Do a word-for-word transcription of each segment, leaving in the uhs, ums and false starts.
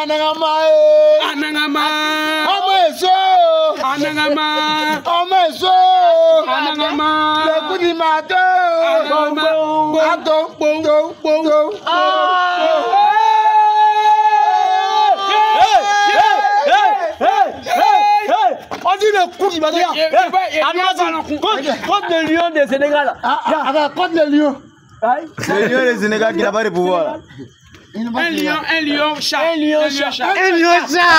Anangama. Anangama. Omeso. Anangama. Omeso. Anangama. Le coup du matin. Anangama. Attends. Bon. Bon. On dit le coup du matin. Contre le lion de Sénégal. Ah, contre le lion. Le lion du Sénégal qui n'a pas de pouvoir. Un lion, un lion, chat. Un lion, chat. Un lion, chat.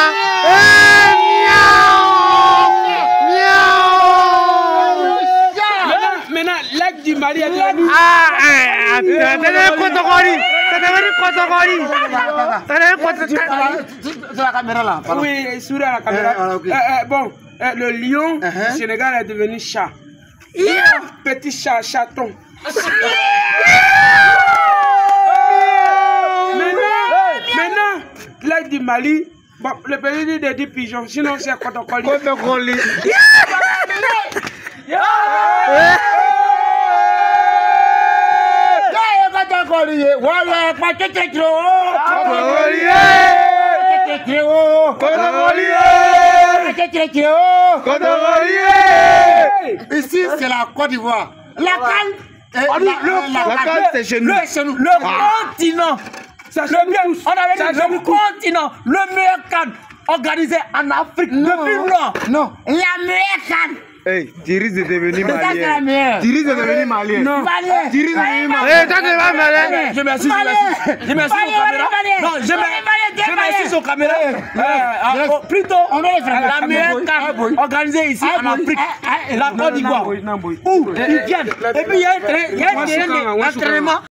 Maintenant, l'acte du Mali est devenu. Ah, c'est un protocole. C'est un protocole. C'est un protocole. C'est la caméra là. Oui, sur la caméra. Bon, le lion du Sénégal est devenu chat. Petit chat, chaton. Maintenant, l'acte du Mali, bon, le pays dit des pigeons, sinon c'est protocole. Protocole. Voilà, pas que t'es trop. Ici, c'est la Côte d'Ivoire. La Cannes, la Cannes, c'est chez nous. Le continent. On avait dit le continent, le meilleur Cannes organisé en Afrique depuis longtemps. Non, la meilleure Cannes. Hey, Thierry est devenu C'est ça, c'est la malien. meilleure. Thierry est devenu malien. Non. Malien. Thierry est devenu malien. Eh, toi, tu vas malin. Je m'assise, je m'assise. Je m'assise aux caméras. Non, je m'assise aux caméras. Plutôt, la meilleure Cannes organisée ici en Afrique, la Côte d'Ivoire. Où ils viennent. Et puis, il y a un terrain d'entraînement.